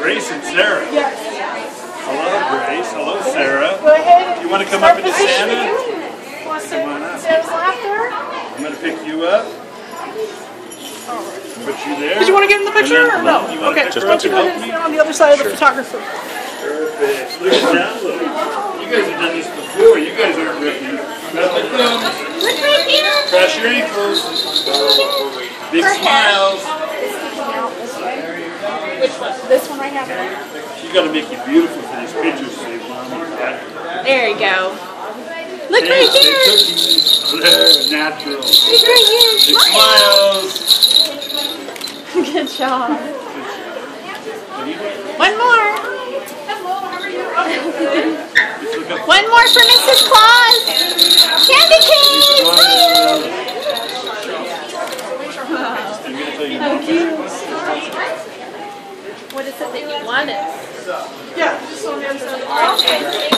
Grace and Sarah. Yes. Hello, Grace. Hello, Sarah. Go ahead. You want to come up into Santa? Want to Come on up. Santa's lap there? I'm going to pick you up. Put you there. Did you want to get in the picture or no? Okay, just why don't you go ahead and stand on the other side of the photographer? Perfect. Look at that look. You guys have done this before. You guys aren't ripping. Look right here. Cross your ankles. Big smiles. Which one? This one right here? You got to make you beautiful for these pictures, so you want to There you go. Look right here. There, natural. Look right here. Big smiles. Good job. One more. One more for Mrs. Claus. Candy cane. How cute. What is it that you wanted? Yeah, just on the other side.